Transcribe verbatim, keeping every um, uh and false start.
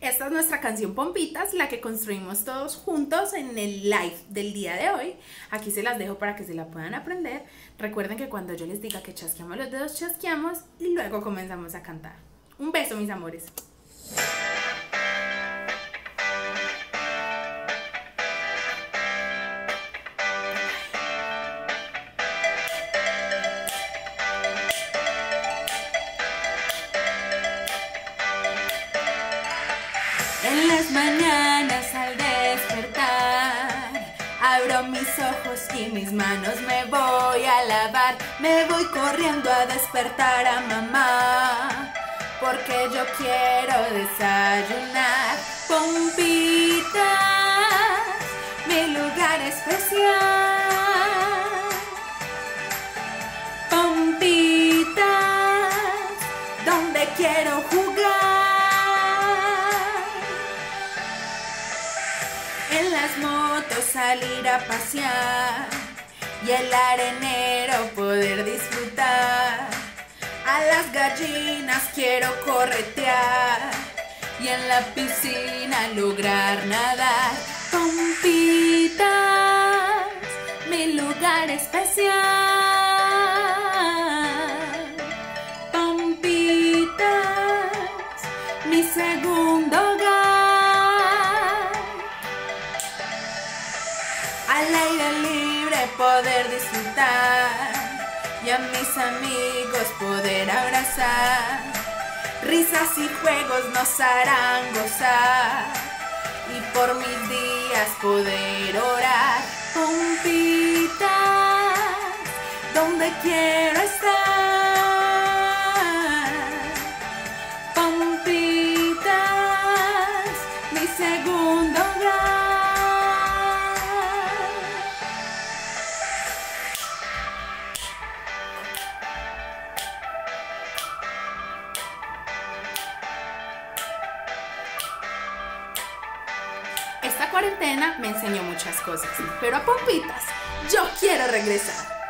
Esta es nuestra canción Pompitas, la que construimos todos juntos en el live del día de hoy. Aquí se las dejo para que se la puedan aprender. Recuerden que cuando yo les diga que chasqueamos los dedos, chasqueamos y luego comenzamos a cantar. Un beso, mis amores. En las mañanas al despertar, abro mis ojos y mis manos me voy a lavar. Me voy corriendo a despertar a mamá, porque yo quiero desayunar. Pompitas, mi lugar especial. Pompitas, donde quiero jugar. En las motos salir a pasear y el arenero poder disfrutar. A las gallinas quiero corretear y en la piscina lograr nadar. Pompitas, mi lugar especial. Pompitas, mi segundo hogar. Al aire libre poder disfrutar y a mis amigos poder abrazar. Risas y juegos nos harán gozar y por mis días poder orar. Pompitas, donde quiero estar. Pompitas, mi segundo hogar. Esta cuarentena me enseñó muchas cosas, pero a Pompitas yo quiero regresar.